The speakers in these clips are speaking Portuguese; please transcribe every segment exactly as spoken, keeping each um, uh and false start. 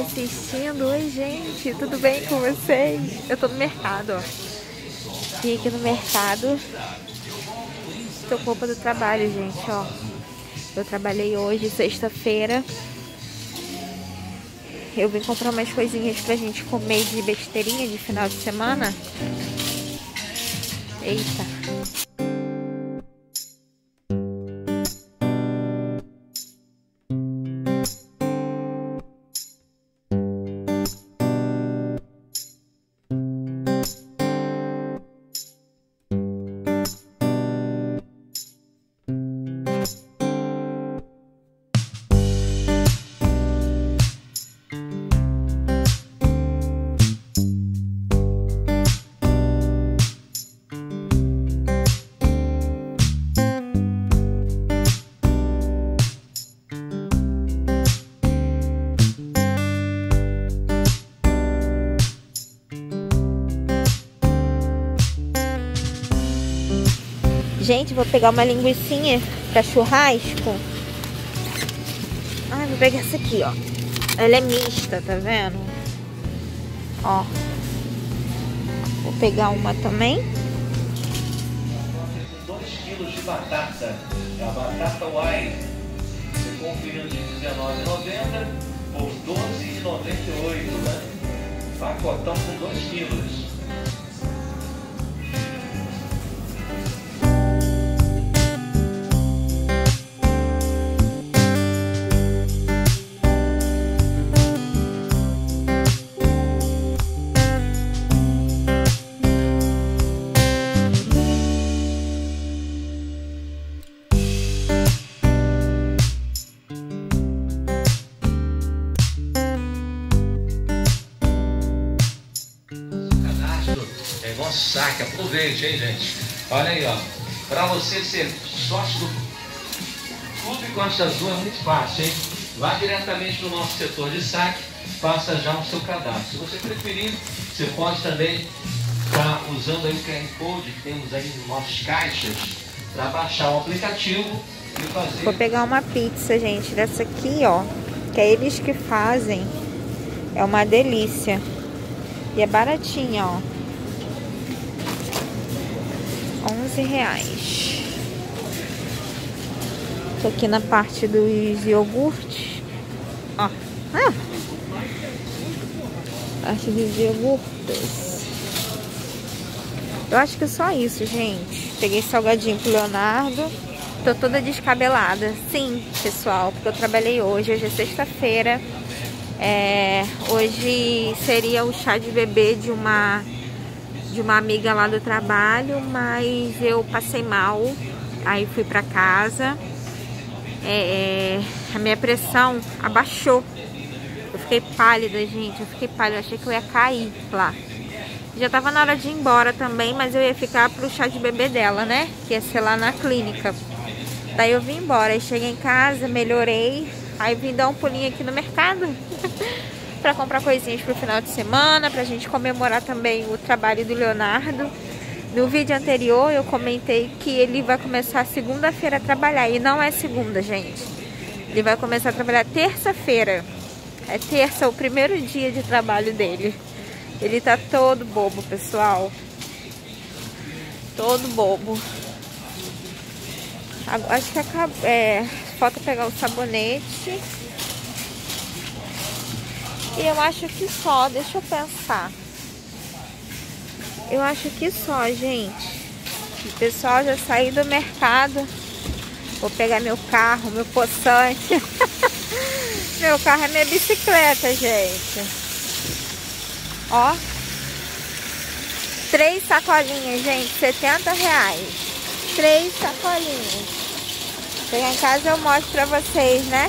assistindo. Oi, gente, tudo bem com vocês? Eu tô no mercado, ó. Vim aqui no mercado. Tô com roupa do trabalho, gente, ó. Eu trabalhei hoje, sexta-feira. Eu vim comprar umas coisinhas pra gente comer de besteirinha de final de semana. Eita. Gente, vou pegar uma linguicinha pra churrasco. Ah, vou pegar essa aqui, ó. Ela é mista, tá vendo? Ó. Vou pegar uma também. dois quilos de batata. A batata Wine. Você conferindo de dezenove reais e noventa centavos por doze reais e noventa e oito centavos, né? Pacotão com dois quilos. É igual saque, aproveite, hein, gente? Olha aí, ó. Para você ser sócio do Clube Costa Azul é muito fácil, hein? Vá diretamente no nosso setor de saque, faça já o seu cadastro. Se você preferir, você pode também estar usando aí o Q R Code que temos aí nos nossos caixas para baixar o aplicativo e fazer... Vou pegar uma pizza, gente, dessa aqui, ó. Que é eles que fazem. É uma delícia. E é baratinha, ó. onze reais. Tô aqui na parte dos iogurtes. Ó. Ah. Parte dos iogurtes. Eu acho que é só isso, gente. Peguei salgadinho pro Leonardo. Tô toda descabelada. Sim, pessoal, porque eu trabalhei hoje. Hoje é sexta-feira. É, hoje seria o chá de bebê de uma de uma amiga lá do trabalho, mas eu passei mal, aí fui pra casa. É, é, a minha pressão abaixou. Eu fiquei pálida, gente. Eu fiquei pálida, eu achei que eu ia cair lá. Já tava na hora de ir embora também, mas eu ia ficar pro chá de bebê dela, né? Que ia ser lá na clínica. Daí eu vim embora, aí cheguei em casa, melhorei. Aí vim dar um pulinho aqui no mercado pra comprar coisinhas pro final de semana, pra gente comemorar também o trabalho do Leonardo. No vídeo anterior eu comentei que ele vai começar segunda-feira a trabalhar. E não é segunda, gente. Ele vai começar a trabalhar terça-feira. É terça, o primeiro dia de trabalho dele. Ele tá todo bobo, pessoal. Todo bobo. Agora, acho que acabou. É, falta pegar o sabonete. E eu acho que só, deixa eu pensar. Eu acho que só, gente. O pessoal já saiu do mercado. Vou pegar meu carro, meu poçante. Meu carro é minha bicicleta, gente. Ó. Três sacolinhas, gente, setenta reais. Três sacolinhas. Chegar em casa eu mostro pra vocês, né?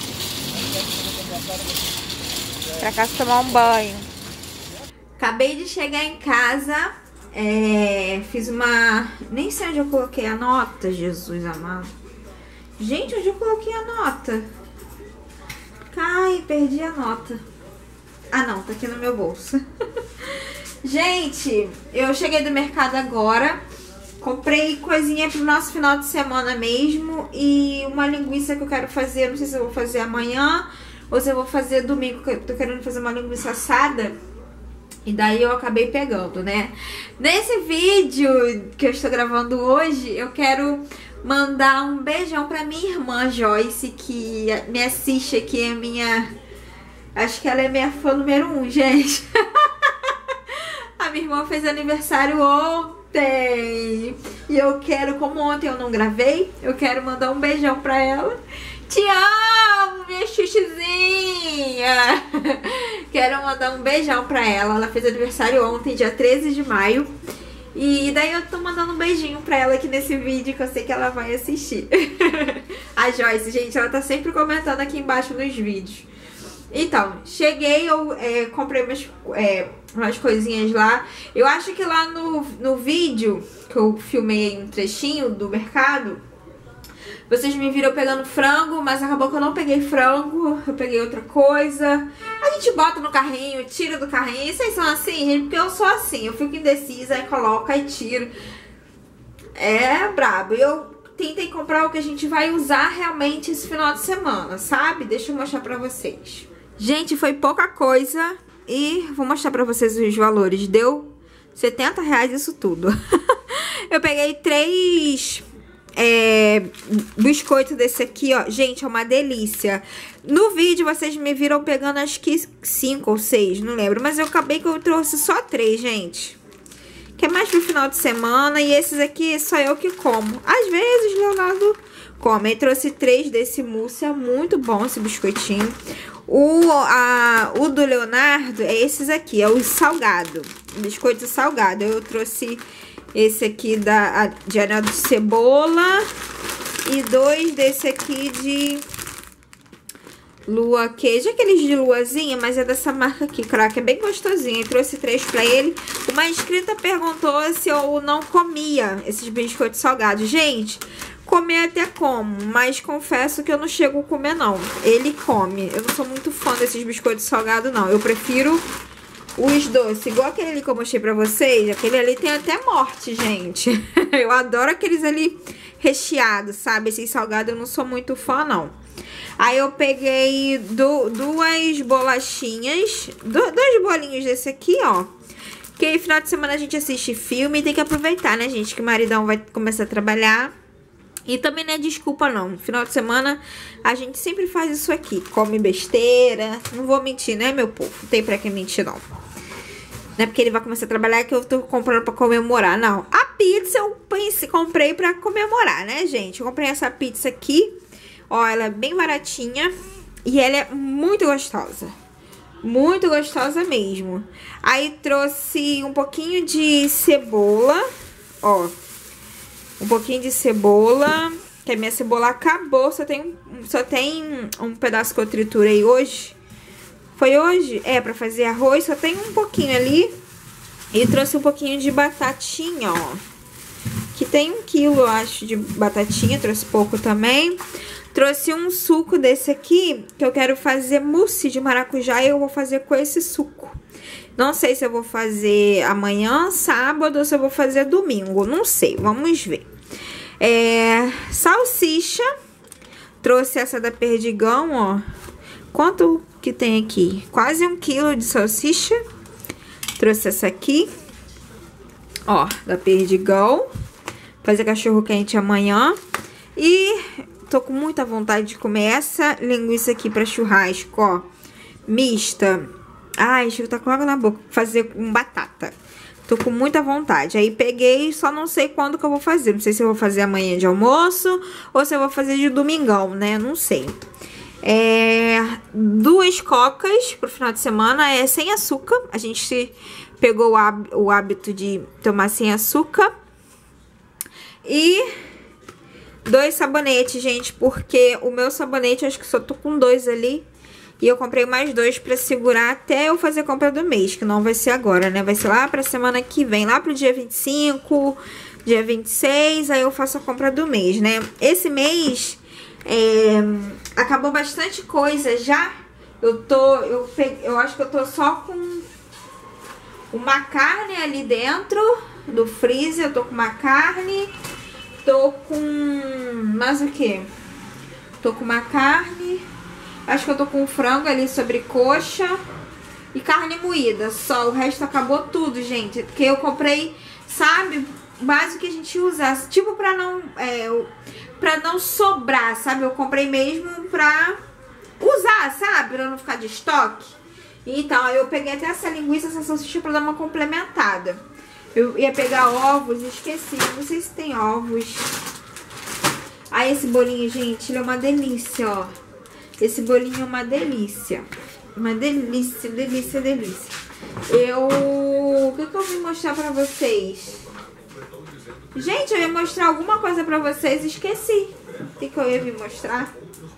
Pra casa tomar um banho. Acabei de chegar em casa. É, fiz uma... Nem sei onde eu coloquei a nota, Jesus amado. Gente, onde eu coloquei a nota? Ai, perdi a nota. Ah, não, tá aqui no meu bolso. Gente, eu cheguei do mercado agora. Comprei coisinha pro nosso final de semana mesmo. E uma linguiça que eu quero fazer, não sei se eu vou fazer amanhã ou se eu vou fazer domingo, que eu tô querendo fazer uma linguiça assada. E daí eu acabei pegando, né? Nesse vídeo que eu estou gravando hoje, eu quero mandar um beijão pra minha irmã Joyce, que me assiste aqui, é minha... Acho que ela é minha fã número um, gente. A minha irmã fez aniversário ontem. E eu quero, como ontem eu não gravei, eu quero mandar um beijão pra ela. Te amo, minha chuchizinha. Quero mandar um beijão pra ela. Ela fez aniversário ontem, dia treze de maio. E daí eu tô mandando um beijinho pra ela aqui nesse vídeo, que eu sei que ela vai assistir. A Joyce, gente, ela tá sempre comentando aqui embaixo nos vídeos. Então, cheguei, eu é, comprei umas, é, umas coisinhas lá. Eu acho que lá no, no vídeo que eu filmei um trechinho do mercado, vocês me viram pegando frango, mas acabou que eu não peguei frango, eu peguei outra coisa. A gente bota no carrinho, tira do carrinho. E vocês são assim, gente? Porque eu sou assim, eu fico indecisa, aí coloco, aí tiro. É brabo. Eu tentei comprar o que a gente vai usar realmente esse final de semana, sabe? Deixa eu mostrar pra vocês. Gente, foi pouca coisa e vou mostrar pra vocês os valores. Deu setenta reais isso tudo. Eu peguei três... É, biscoito desse aqui, ó. Gente, é uma delícia. No vídeo vocês me viram pegando acho que cinco ou seis, não lembro. Mas eu acabei que eu trouxe só três, gente. Que é mais pro final de semana. E esses aqui só eu que como. Às vezes Leonardo come. Eu trouxe três desse mousse. É muito bom esse biscoitinho. O, a, o do Leonardo é esses aqui. É o salgado. Biscoito salgado. Eu trouxe... Esse aqui da, de anel de cebola. E dois desse aqui de lua queijo. Aqueles de luazinha, mas é dessa marca aqui, crack. É bem gostosinho. Eu trouxe três pra ele. Uma inscrita perguntou se eu não comia esses biscoitos salgados. Gente, comer até como, mas confesso que eu não chego a comer, não. Ele come. Eu não sou muito fã desses biscoitos salgados, não. Eu prefiro... os doces, igual aquele ali que eu mostrei pra vocês. Aquele ali tem até morte, gente. Eu adoro aqueles ali recheados, sabe? Esses salgados eu não sou muito fã, não. Aí eu peguei do, duas bolachinhas, do, dois bolinhos desse aqui, ó. Que aí, final de semana a gente assiste filme e tem que aproveitar, né, gente? Que o maridão vai começar a trabalhar. E também não é desculpa, não. Final de semana a gente sempre faz isso aqui. Come besteira. Não vou mentir, né, meu povo? Não tem pra que mentir, não. Não é porque ele vai começar a trabalhar que eu tô comprando pra comemorar, não. A pizza eu pensei, comprei pra comemorar, né, gente? Eu comprei essa pizza aqui. Ó, ela é bem baratinha. E ela é muito gostosa. Muito gostosa mesmo. Aí trouxe um pouquinho de cebola. Ó. Um pouquinho de cebola. Que a minha cebola acabou. Só tem, só tem um pedaço que eu triturei hoje. Foi hoje? É, pra fazer arroz. Só tem um pouquinho ali. E trouxe um pouquinho de batatinha, ó. Que tem um quilo, eu acho, de batatinha. Trouxe pouco também. Trouxe um suco desse aqui. Que eu quero fazer mousse de maracujá. E eu vou fazer com esse suco. Não sei se eu vou fazer amanhã, sábado, ou se eu vou fazer domingo. Não sei, vamos ver. É, salsicha. Trouxe essa da Perdigão, ó. Quanto que tem aqui? Quase um quilo de salsicha. Trouxe essa aqui. Ó, da Perdigão. Fazer cachorro quente amanhã. E tô com muita vontade de comer essa linguiça aqui pra churrasco, ó. Mista. Ai, chego tá com água na boca. Fazer com batata. Tô com muita vontade. Aí peguei, só não sei quando que eu vou fazer. Não sei se eu vou fazer amanhã de almoço ou se eu vou fazer de domingão, né? Não sei. É, duas cocas pro final de semana. É sem açúcar. A gente pegou o hábito de tomar sem açúcar. E dois sabonetes, gente. Porque o meu sabonete, acho que só tô com dois ali. E eu comprei mais dois pra segurar até eu fazer a compra do mês, que não vai ser agora, né? Vai ser lá pra semana que vem, lá pro dia vinte e cinco, dia vinte e seis, aí eu faço a compra do mês, né? Esse mês, é, acabou bastante coisa já. Eu tô, eu, peguei, eu acho que eu tô só com uma carne ali dentro do freezer. Eu tô com uma carne, tô com, mais o que? Tô com uma carne... Acho que eu tô com frango ali, sobrecoxa e carne moída. Só, o resto acabou tudo, gente. Porque eu comprei, sabe, o básico que a gente usa. Tipo, pra não, é, pra não sobrar, sabe? Eu comprei mesmo pra usar, sabe? Pra não ficar de estoque. Então, eu peguei até essa linguiça, essa salsicha pra dar uma complementada. Eu ia pegar ovos, esqueci. Não sei se tem ovos. Ah, esse bolinho, gente, ele é uma delícia, ó. Esse bolinho é uma delícia. Uma delícia, delícia, delícia. Eu... O que que eu vim mostrar pra vocês? Gente, eu ia mostrar alguma coisa pra vocês e esqueci. O que que eu ia vir mostrar?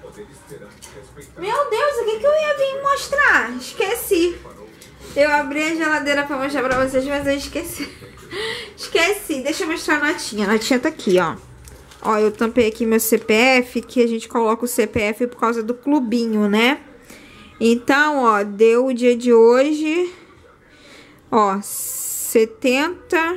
Meu Deus, o que que eu ia vir mostrar? Esqueci. Eu abri a geladeira pra mostrar pra vocês, mas eu esqueci. Esqueci. Deixa eu mostrar a notinha. A notinha tá aqui, ó. Ó, eu tampei aqui meu C P F, que a gente coloca o C P F por causa do clubinho, né? Então, ó, deu o dia de hoje, ó, setenta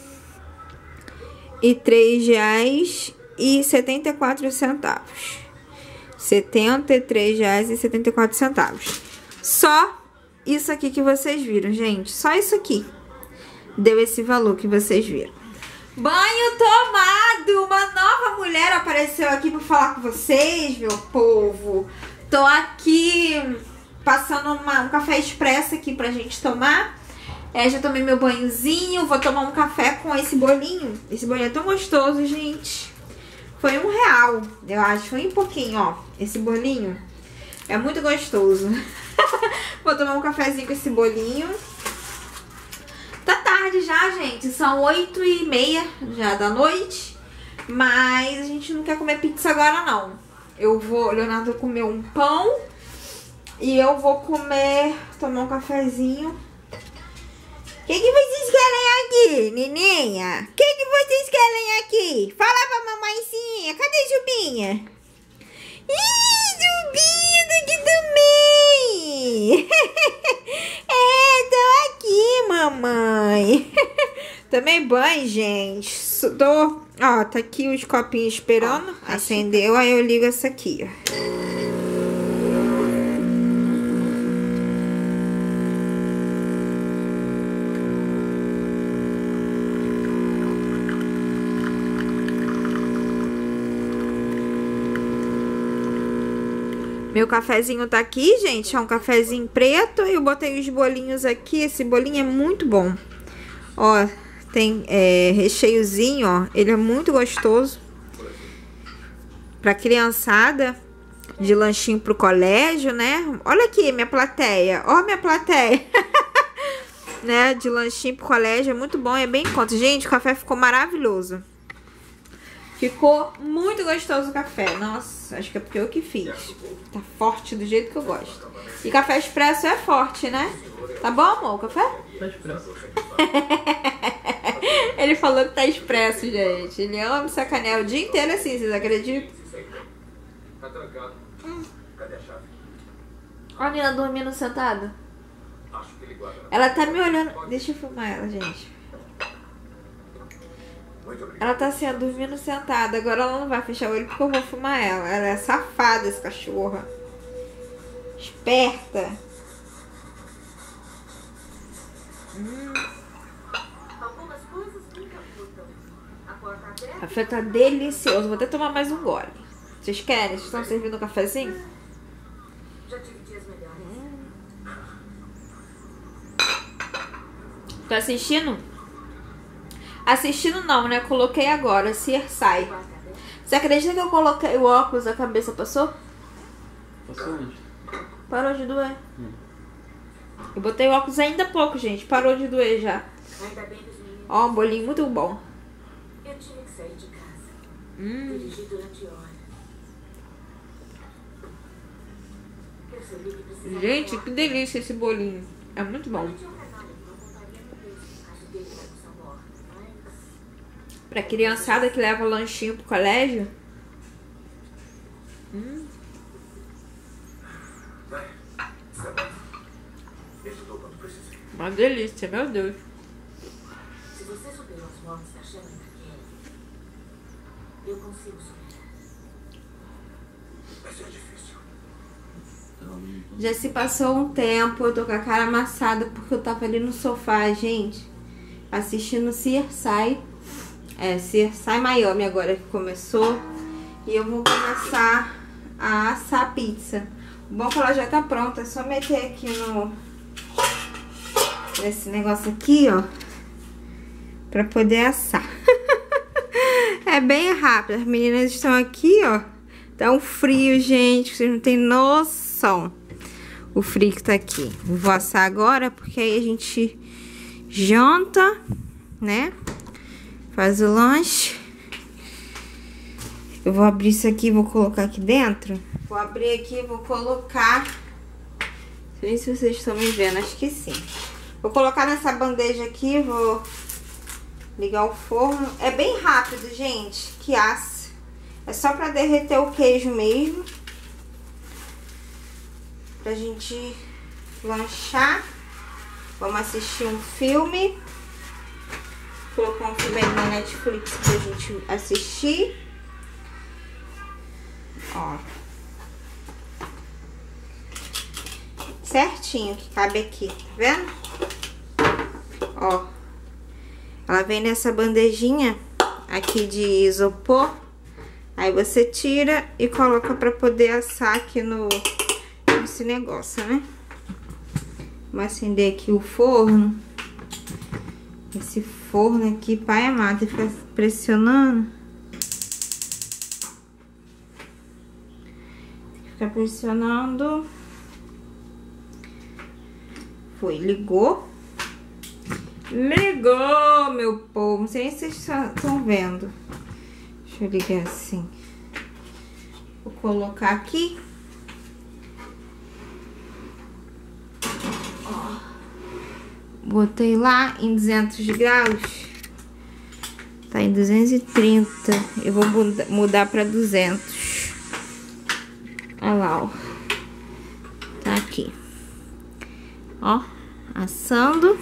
e três reais e setenta e quatro centavos. setenta e três reais e setenta e quatro centavos. Só isso aqui que vocês viram, gente. Só isso aqui deu esse valor que vocês viram. Banho tomado! Uma nova mulher apareceu aqui pra falar com vocês, meu povo. Tô aqui passando uma, um café expresso aqui pra gente tomar. É, já tomei meu banhozinho. Vou tomar um café com esse bolinho. Esse bolinho é tão gostoso, gente. Foi um real, eu acho. Foi um pouquinho, ó. Esse bolinho é muito gostoso. Vou tomar um cafezinho com esse bolinho. Tá tarde já, gente. São oito e meia já da noite. Mas a gente não quer comer pizza agora, não. Eu vou... O Leonardo comeu um pão. E eu vou comer... Tomar um cafezinho. O que que vocês querem aqui, neninha? O que que vocês querem aqui? Fala pra mamãezinha. Cadê Jubinha? Ih, Jubinha tá aqui também. É, tô aqui, mamãe. Tomei banho, gente. Tô... Ó, tá aqui os copinhos esperando. Oh, acendeu, aí eu ligo essa aqui, ó. Meu cafezinho tá aqui, gente. É um cafezinho preto. Eu botei os bolinhos aqui. Esse bolinho é muito bom. Ó, tem é, recheiozinho, ó. Ele é muito gostoso. Pra criançada. De lanchinho pro colégio, né? Olha aqui, minha plateia. Ó, minha plateia. Né? De lanchinho pro colégio. É muito bom. É bem em conta. Gente, o café ficou maravilhoso. Ficou muito gostoso o café. Nossa, acho que é porque eu que fiz. Tá forte do jeito que eu gosto. E café expresso é forte, né? Tá bom, amor, o café? Tá expresso. Ele falou que tá expresso, gente. Ele ama me sacanear o dia inteiro assim, vocês acreditam? Tá trancado. Hum. Cadê a chave? Olha a menina dormindo sentada. Ela tá me olhando. Deixa eu filmar ela, gente. Ela tá assim, ó, dormindo sentada. Agora ela não vai fechar o olho porque eu vou filmar ela. Ela é safada, essa cachorra. Esperta. Hum. O café tá delicioso. Vou até tomar mais um gole. Vocês querem? Vocês estão servindo um cafezinho? Hum. Tá assistindo? Assistindo não, né? Coloquei agora, C S I. Você acredita que eu coloquei o óculos, a cabeça passou? Passou onde? Parou de doer. Hum. Eu botei o óculos ainda há pouco, gente. Parou de doer já. Ó, um bolinho muito bom. Eu tive que sair de casa. Hum. Dirigi durante horas. Gente, que delícia esse bolinho. É muito bom. Pra criançada que leva lanchinho pro colégio. Hum. Uma delícia, meu Deus. Se você superou as mortes da chama daquele, eu consigo superar. Vai ser difícil. Já se passou um tempo, eu tô com a cara amassada porque eu tava ali no sofá, gente, assistindo CSI. É, CSI Miami agora que começou. E eu vou começar a assar a pizza. O bom é que ela já tá pronta, é só meter aqui no... nesse negócio aqui, ó, pra poder assar. É bem rápido. As meninas estão aqui, ó. Tá um frio, gente, vocês não tem noção. O frio que tá aqui. Vou assar agora, porque aí a gente janta, né? Faz o lanche. Eu vou abrir isso aqui e vou colocar aqui dentro. Vou abrir aqui e vou colocar... Não sei se vocês estão me vendo, acho que sim. Vou colocar nessa bandeja aqui, vou ligar o forno. É bem rápido, gente, que assa. É só pra derreter o queijo mesmo. Pra gente lanchar. Vamos assistir um filme. Vou colocar um filme aí na Netflix pra gente assistir. Ó. Certinho que cabe aqui, tá vendo? Ó. Ela vem nessa bandejinha aqui de isopor. Aí você tira e coloca pra poder assar aqui no... esse negócio, né? Vamos acender aqui o forno. Esse forno aqui, pai amado, fica pressionando. Fica pressionando. Foi, ligou. Ligou, meu povo. Não sei se vocês estão vendo. Deixa eu ligar assim. Vou colocar aqui. Botei lá em duzentos graus. Tá em duzentos e trinta. Eu vou mudar pra duzentos. Olha lá, ó. Tá aqui. Ó, assando.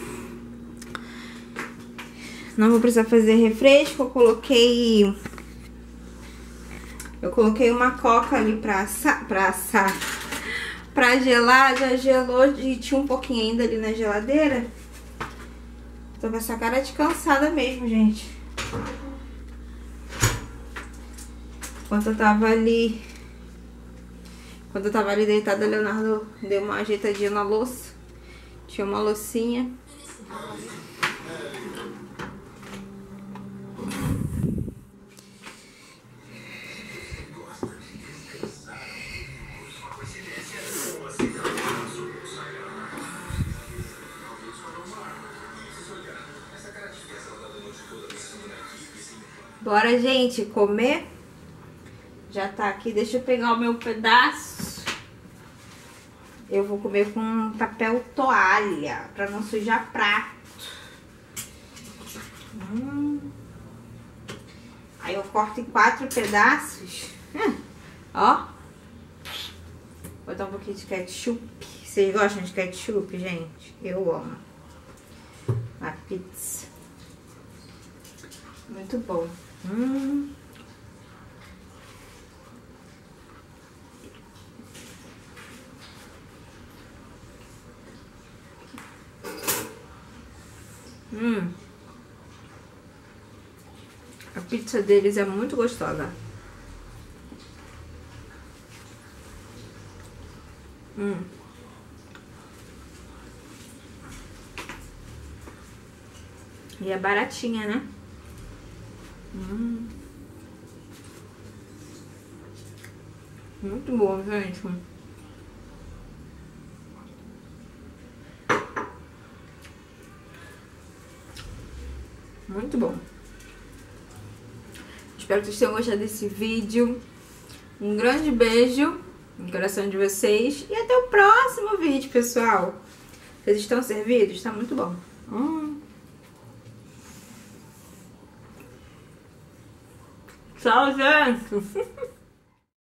Não vou precisar fazer refresco. Eu coloquei... Eu coloquei uma coca ali pra assar. Pra assar. Pra gelar. Já gelou e tinha um pouquinho ainda ali na geladeira. Tô com essa cara de cansada mesmo, gente. Enquanto eu tava ali... Quando eu tava ali deitada, o Leonardo deu uma ajeitadinha na louça. Tinha uma loucinha. Bora, gente, comer. Já tá aqui. Deixa eu pegar o meu pedaço. Eu vou comer com papel toalha, pra não sujar prato. Hum. Aí eu corto em quatro pedaços. Hum. Ó. Vou botar um pouquinho de ketchup. Vocês gostam de ketchup, gente? Eu amo. A pizza. Muito bom. Hum. Hum. A pizza deles é muito gostosa. Hum. E é baratinha, né? Hum. Muito bom, gente. Muito bom. Espero que vocês tenham gostado desse vídeo. Um grande beijo no coração de vocês. E até o próximo vídeo, pessoal. Vocês estão servidos? Está muito bom. Hum. Tchau, gente.